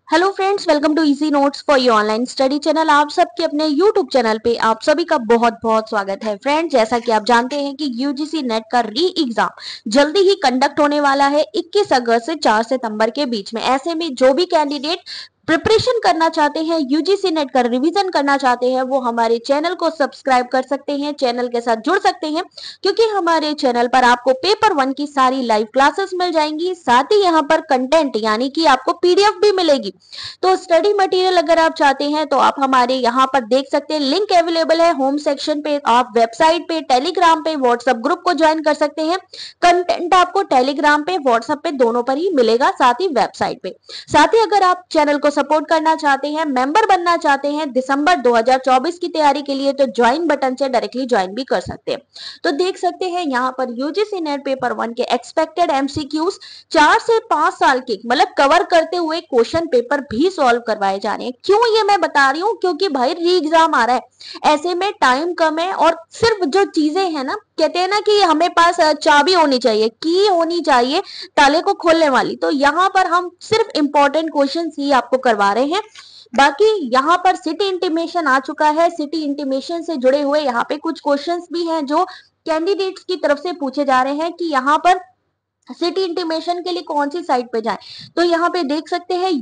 Hello friends, welcome to easy notes for your online study channel. आप सबके अपने YouTube channel पे आप सभी का बहुत बहुत स्वागत है। फ्रेंड्स, जैसा कि आप जानते हैं कि यूजीसी नेट का री एग्जाम जल्दी ही कंडक्ट होने वाला है 21 अगस्त से 4 सितंबर के बीच में। ऐसे में जो भी कैंडिडेट प्रिपरेशन करना चाहते हैं, यूजीसी नेट का रिवीजन करना चाहते हैं, वो हमारे चैनल को सब्सक्राइब कर सकते हैं, चैनल के साथ जुड़ सकते हैं, क्योंकि हमारे चैनल पर आपको पेपर 1 की सारी लाइव क्लासेस मिल जाएंगी। साथ ही यहाँ पर कंटेंट यानी कि आपको पीडीएफ भी मिलेगी। तो स्टडी मटेरियल अगर आप चाहते हैं तो आप हमारे यहाँ पर देख सकते हैं, लिंक अवेलेबल है होम सेक्शन पे। आप वेबसाइट पे, टेलीग्राम पे, व्हाट्सएप ग्रुप को ज्वाइन कर सकते हैं। कंटेंट आपको टेलीग्राम पे, व्हाट्सएप पे दोनों पर ही मिलेगा, साथ ही वेबसाइट पे। साथ ही अगर आप चैनल को सपोर्ट करना चाहते हैं, मेंबर बनना चाहते हैं दिसंबर 2024 की तैयारी के लिए, तो ज्वाइन बटन से डायरेक्टली ज्वाइन भी कर सकते हैं। तो देख सकते हैं यहाँ पर यूजीसी नेट पेपर 1 के एक्सपेक्टेड एमसीक्यूज 4 से 5 साल के मतलब कवर करते हुए क्वेश्चन पेपर भी सॉल्व करवाए जा रहे हैं। क्यों ये मैं बता रही हूँ? क्योंकि भाई री एग्जाम आ रहा है, ऐसे में टाइम कम है और सिर्फ जो चीजें हैं ना, कहते हैं ना कि हमें पास चाबी होनी चाहिए, की होनी चाहिए ताले को खोलने वाली। तो यहाँ पर हम सिर्फ इंपॉर्टेंट क्वेश्चन ही आपको करवा रहे हैं। बाकी यहाँ पर सिटी इंटीमेशन आ चुका है। सिटी इंटीमेशन से जुड़े हुए यहाँ पे कुछ क्वेश्चंस भी हैं जो कैंडिडेट्स की तरफ से पूछे जा रहे हैं कि यहाँ पर सिटी इंटीमेशन के लिए कौन सी साइट पे जाएं। तो यहाँ पे देख सकते हैं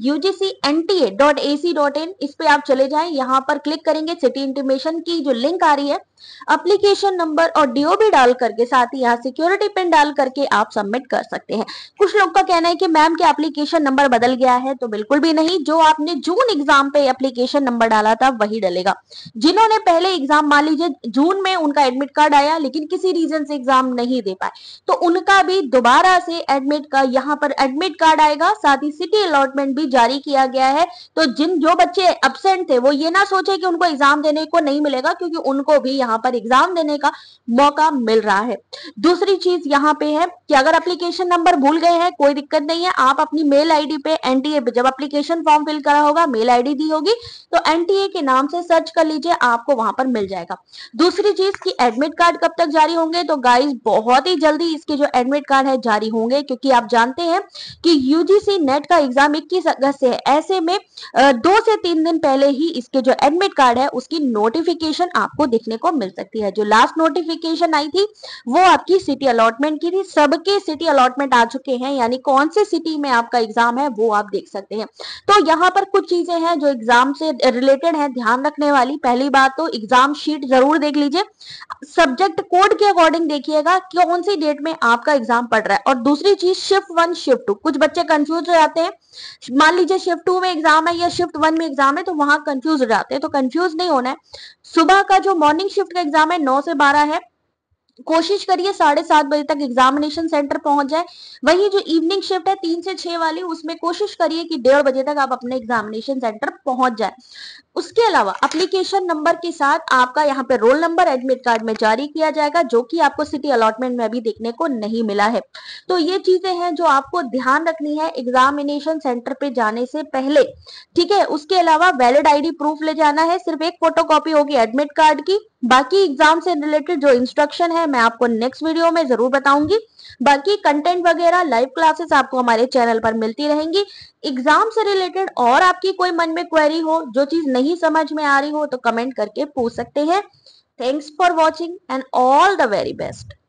UGCNTA.ac.in, इस पे आप चले जाएं। यहाँ पर क्लिक करेंगे, सिटी इंटीमेशन की जो लिंक आ रही है, एप्लीकेशन नंबर और डीओबी डाल करके, साथ ही यहाँ सिक्योरिटी पिन डाल करके आप सबमिट कर सकते हैं। कुछ लोग का कहना है कि मैम के एप्लीकेशन नंबर बदल गया है, तो बिल्कुल भी नहीं। जो आपने जून एग्जाम पे एप्लीकेशन नंबर डाला था वही डलेगा। जिन्होंने पहले एग्जाम, मान लीजिए जून में उनका एडमिट कार्ड आया लेकिन किसी रीजन से एग्जाम नहीं दे पाए, तो उनका भी दोबारा से एडमिट का यहाँ पर एडमिट कार्ड आएगा। साथ ही सिटी अलॉटमेंट भी जारी किया गया है। तो जो बच्चे एब्सेंट थे वो ये ना सोचे कि उनको एग्जाम देने को नहीं मिलेगा, क्योंकि उनको भी यहाँ पर एग्जाम देने का मौका मिल रहा है। दूसरी चीज यहाँ पे है कि अगर एप्लीकेशन नंबर भूल गए हैं, कोई दिक्कत नहीं है। आप अपनी मेल आईडी पे एनटीए पे जब एप्लीकेशन फॉर्म फिल करा होगा, मेल आईडी दी होगी, तो एनटीए के नाम से सर्च कर लीजिए, आपको वहां पर मिल जाएगा। दूसरी चीज कि एडमिट कार्ड कब तक जारी होंगे, तो गाइस बहुत ही जल्दी इसके जो एडमिट कार्ड है जारी होंगे, क्योंकि आप जानते हैं कि यूजीसी नेट का एग्जाम 21 अगस्त से है। ऐसे में 2 से 3 दिन पहले ही इसके जो एडमिट कार्ड है उसकी नोटिफिकेशन आपको देखने को मिल सकती है। जो लास्ट नोटिफिकेशन आई थी वो आपकी सिटी अलॉटमेंट की थी। सबके सिटी अलॉटमेंट आ चुके हैं, यानी कौन से सिटी में आपका एग्जाम है वो आप देख सकते हैं। तो यहाँ पर कुछ चीजें हैं जो एग्जाम से रिलेटेड है, ध्यान रखने वाली। पहली बात तो एग्जाम शीट जरूर देख लीजिए, सब्जेक्ट कोड के अकॉर्डिंग देखिएगा कौन सी डेट में आपका एग्जाम पड़ रहा है। और दूसरी चीज शिफ्ट 1 शिफ्ट 2, कुछ बच्चे कंफ्यूज हो जाते हैं। मान लीजिए शिफ्ट 2 में एग्जाम है या शिफ्ट 1 में एग्जाम है, तो वहां कंफ्यूज हो जाते हैं। तो कंफ्यूज नहीं होना है। सुबह का जो मॉर्निंग शिफ्ट का एग्जाम है 9 से 12 है, कोशिश करिए 7:30 बजे तक एग्जामिनेशन सेंटर पहुंच जाए। वही जो इवनिंग शिफ्ट है 3 से 6 वाली, उसमें कोशिश करिए कि 1:30 बजे तक आप अपने एग्जामिनेशन सेंटर पहुंच जाए। उसके अलावा एप्लीकेशन नंबर के साथ आपका यहाँ पे रोल नंबर एडमिट कार्ड में जारी किया जाएगा, जो कि आपको सिटी अलॉटमेंट में अभी देखने को नहीं मिला है। तो ये चीजें हैं जो आपको ध्यान रखनी है एग्जामिनेशन सेंटर पे जाने से पहले, ठीक है। उसके अलावा वैलिड आईडी प्रूफ ले जाना है, सिर्फ एक फोटोकॉपी होगी एडमिट कार्ड की। बाकी एग्जाम से रिलेटेड जो इंस्ट्रक्शन है मैं आपको नेक्स्ट वीडियो में जरूर बताऊंगी। बाकी कंटेंट वगैरह लाइव क्लासेस आपको हमारे चैनल पर मिलती रहेंगी। एग्जाम से रिलेटेड और आपकी कोई मन में क्वेरी हो, जो चीज नहीं समझ में आ रही हो, तो कमेंट करके पूछ सकते हैं। Thanks for watching and all the very best.